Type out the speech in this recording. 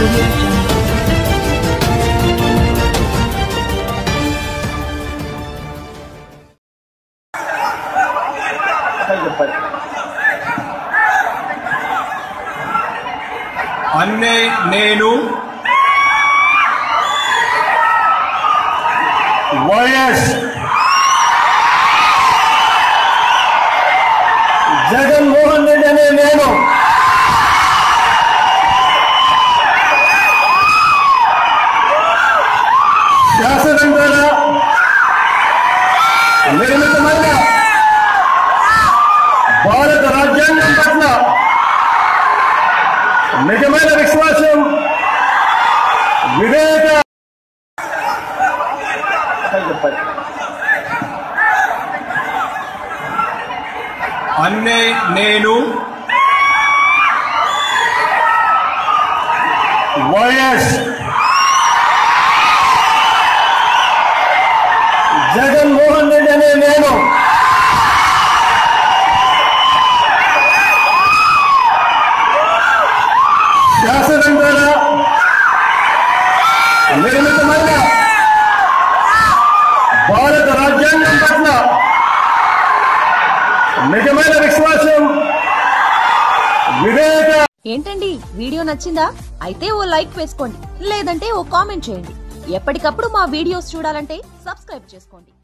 audio jungle. అన్నే నేను YS Jaganmohan Reddy అనే నేను శాసనం ద్వారా నిర్మితమైన భారత రాజ్యాంగం పట్ల నిజమైన విశ్వాసం వివేక అన్నే నేను వైఎస్ జగన్మోహన్ రెడ్డి అనే నేను శాసనం ద్వారా నిర్మితమైన భారత రాజ్యాంగం పట్ల నిజమైన విశ్వాసం వివేక. ఏంటండి వీడియో నచ్చిందా? అయితే ఓ లైక్ వేసుకోండి, లేదంటే ఓ కామెంట్ చేయండి. ఎప్పటికప్పుడు మా వీడియోస్ చూడాలంటే సబ్స్క్రైబ్ చేసుకోండి.